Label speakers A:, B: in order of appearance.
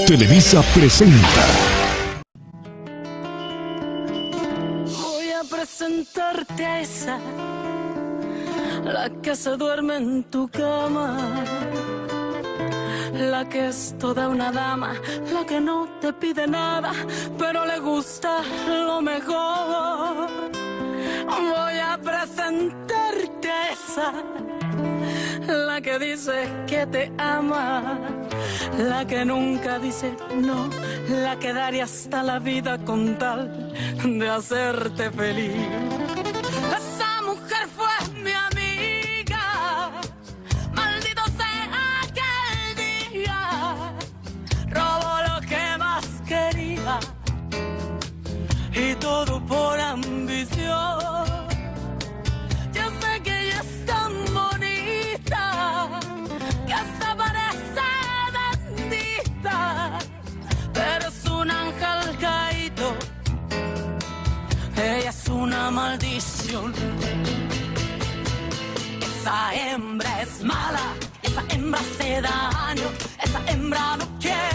A: Televisa presenta.
B: Voy a presentarte a esa, la que se duerme en tu cama, la que es toda una dama, la que no te pide nada, pero le gusta lo mejor. Voy a presentarte a esa, la que dice que te ama, la que nunca dice no, la que daría hasta la vida con tal de hacerte feliz. Esa mujer fue mi amiga, maldito sea aquel día, robó lo que más quería y todo por ambición. Yo sé que ella es tan bonita que hasta parece bendita, pero es un ángel caído, ella es una maldición. Esa hembra es mala, esa hembra hace daño, esa hembra no quiere